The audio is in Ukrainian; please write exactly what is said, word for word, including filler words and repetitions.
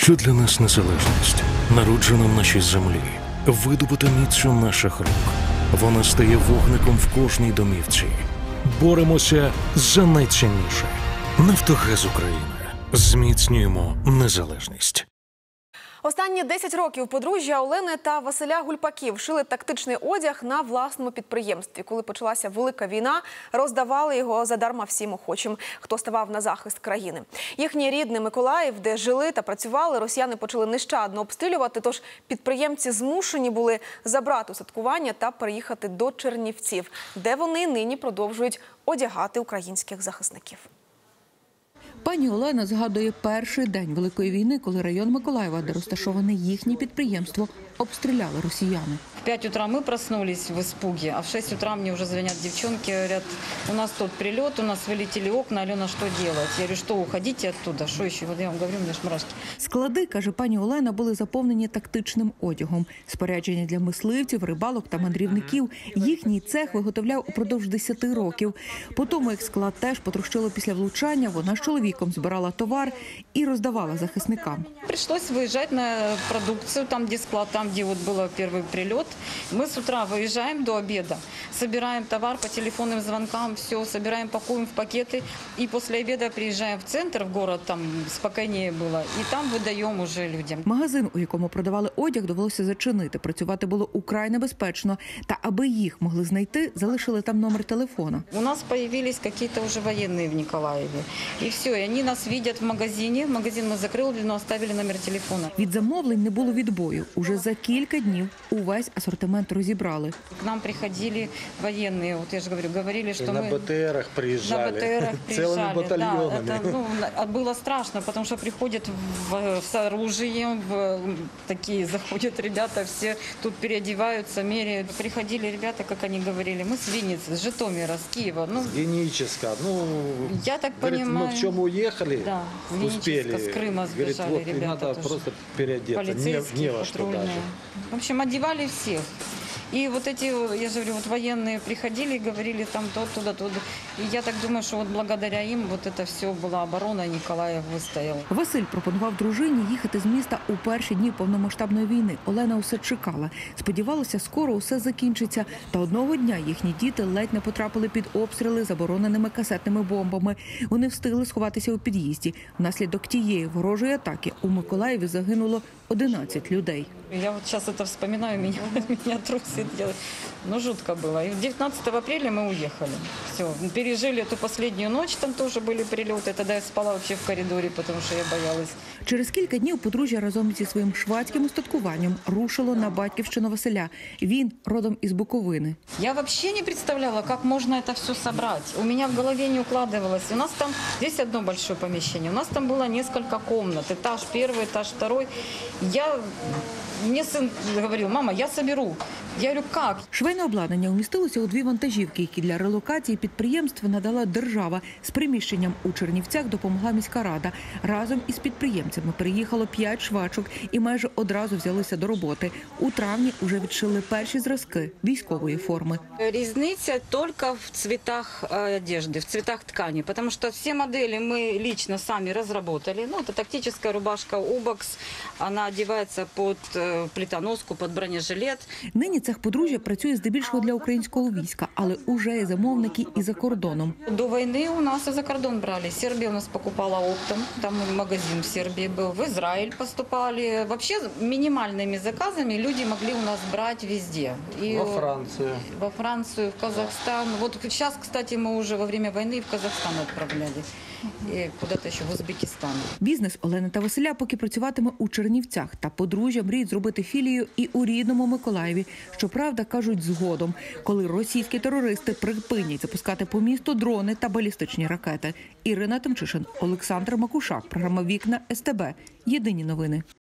Що для нас незалежність? Народжена в нашій землі, видобута міцю наших рук. Вона стає вогником в кожній домівці. Боремося за найцінніше. Нафтогаз України. Зміцнюємо незалежність. Останні десять років подружжя Олени та Василя Гульпаків шили тактичний одяг на власному підприємстві. Коли почалася Велика війна, роздавали його задарма всім охочим, хто ставав на захист країни. Їхній рідний Миколаїв, де жили та працювали, росіяни почали нещадно обстрілювати, тож підприємці змушені були забрати устаткування та переїхати до Чернівців, де вони нині продовжують одягати українських захисників. Пані Олена згадує перший день Великої війни, коли район Миколаєва, де розташоване їхнє підприємство, обстріляли росіяни. В пять утра мы проснулись в испуге, а в шесть утра мне уже звонят девчонки, говорят, у нас тут прилет, у нас вылетели окна, Алена, что делать? Я говорю, что уходите оттуда, что еще? Вот я вам говорю, у меня ж мурашки. Склади, каже пані Олена, були заповнені тактичним одягом. Спорядження для мисливців, рибалок та мандрівників. Їхній цех виготовляв упродовж десяти років. По тому, як склад теж потрощило після влучання, вона з чоловіком збирала товар і роздавала захисникам. Пришлось выезжать на продукцию, там, где склад, там, где вот был первый прилет. Мы с утра выезжаем до обеда, собираем товар по телефонным звонкам, все, собираем, пакуем в пакеты. И после обеда приезжаем в центр, в город, там спокойнее было, и там выдаем уже людям. Магазин, у якому продавали одяг, довелося зачинити. Працювати було украй небезпечно. Та аби їх могли знайти, залишили там номер телефона. У нас появились какие-то уже военные в Николаеве. И все, и они нас видят в магазине. Магазин мы закрыли, но оставили номер телефона. Від замовлень не було відбою. Уже за кілька днів увесь асортимент розібрали. К нам приходили военные, вот я же говорю, говорили, что и мы... на БТРах приезжали. На БТРах приезжали, целыми батальонами. Да, это, ну, было страшно, потому что приходят в, с оружием, в, такие заходят ребята, все тут переодеваются, меряют. Приходили ребята, как они говорили, мы с Винницы, с Житомира, с Киева. Ну, с Геническа. Ну, я так говорит, понимаю... мы в чем уехали, да, успели. С Крыма сбежали, говорит, вот, ребята надо тоже. просто переодеться, не, не во что даже. В общем, одевали всех. И вот эти, я же говорю, вот военные приходили и говорили там то, туда, туда. И я так думаю, что вот благодаря им вот это все была оборона, и Николаев выстоял. Василь пропонував дружині їхати з міста у перші дні повномасштабної війни. Олена усе чекала. Сподівалася, скоро усе закінчиться. Та одного дня їхні діти ледь не потрапили під обстріли забороненими касетними бомбами. Вони встигли сховатися у під'їзді. Внаслідок тієї ворожої атаки у Миколаєві загинуло одинадцять людей. Я вот сейчас это вспоминаю, меня, меня трусит. Ну, жутко было. И девятнадцатого апреля мы уехали. Все, пережили эту последнюю ночь, там тоже были прилеты. Тогда я спала вообще в коридоре, потому что я боялась. Через кілька днів подружжя разом зі своїм швадським устаткуванням рушило на батьківщину Василя. Він родом із Буковини. Я вообще не представляла, как можно это все собрать. У меня в голове не укладывалось. У нас там, здесь одно большое помещение, у нас там было несколько комнат. Этаж первый, этаж второй. Я... Мне сын говорил, мама, я соберу. Я говорю, как? Швейне обладнання умістилося у дві вантажівки, які для релокації підприємства надала держава. З приміщенням у Чернівцях допомогла міська рада. Разом із підприємцями приїхало п'ять швачок і майже одразу взялися до роботи. У травні вже відшили перші зразки військової форми. Різниця тільки в цветах одежди, в цветах ткани, тому що всі моделі ми лично самі розробили. Ну, це тактична рубашка «Убокс», вона одягається під плитоноску, під бронежилет. Нині цех подружжя працює здебільшого для українського війська, але уже є замовники і за кордоном. До війни у нас і за кордон брали. Сербія у нас покупала оптом, там магазин в Сербії був, в Ізраїль поступали. Взагалі, мінімальними заказами люди могли у нас брати везде. І во Францію. Во Францію, в Казахстан. Вот зараз, кстати, ми вже во время війни в Казахстан відправляли. І куди-то ще в Узбекистан. Бізнес Олени та Василя поки працюватиме у Чернівцях, та подружжя мріють зробити філію і у рідному Миколаєві. Щоправда, кажуть, згодом, коли російські терористи припинять запускати по місту дрони та балістичні ракети. Ірина Тимчишин, Олександр Макушак, програма «Вікна», ес те бе. Єдині новини.